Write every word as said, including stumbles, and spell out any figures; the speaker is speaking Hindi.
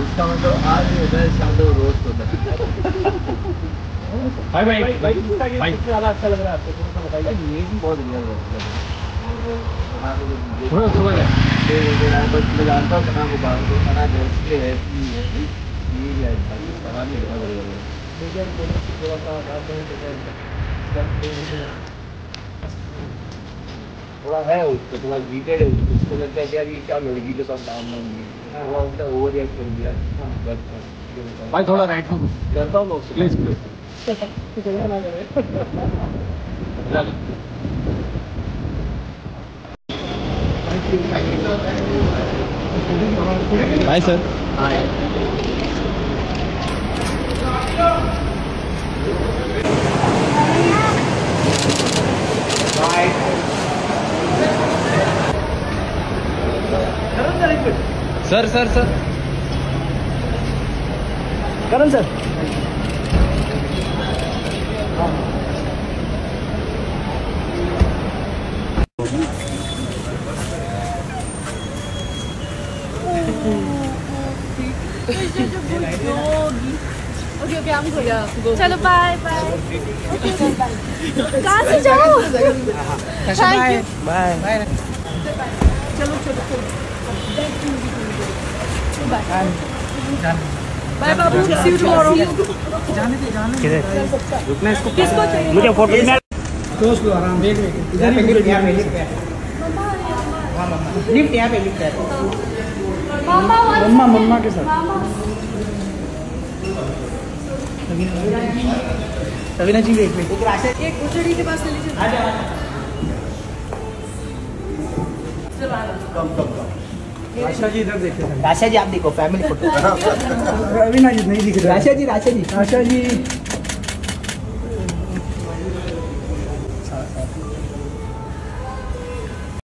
इसका मतलब आज भी होता है, शाम को रोस्ट होता है। भाई भाई भाई भाई ज़्यादा अच्छा लग रहा है आपको, थोड़ा सा बताइए। ये भी बहुत बढ़िया लगता है। थोड़ा थोड़ा है बस मैं जानता हूँ कहाँ को बाहर को खाना जैसे है ये भी है सामान भी बहुत बढ़िया है। मीडियम थोड़ा सा थोड़ा है उसको थोड़ा हीटेड है, उसको लगता है यार ये क्या लड़की के साथ काम होंगी, थोड़ा उल्टा ओवर रिएक्ट कर दिया। भाई थोड़ा राइट में करता हूँ लोग please please hi sir. Hi sir sir sir Karan sir. Okay okay हम गो चलो बाय बाय। कहाँ से जाओ? Bye bye. चलो चलो चलो बाय बाय बाबू, सी यू टुमारो। जाने दे जाने किधर रुकना इसको, किसको चाहिए? मुझे फोटो में दोस्त लो आराम देख ले इधर पे लिफ्ट यहाँ पे लिफ्ट है। हां मम्मा लिफ्ट यहाँ पे लिफ्ट है। मम्मा मम्मा मम्मा के साथ सवीना जी वेट वेट एक उचड़ी के पास ले लीजिए। आ जाओ कम कम कम। राशा जी इधर देखिए। राशा जी आप देखो फैमिली फोटो। रवीना जी नहीं दिख रहे। राशा जी राशा जी राशा जी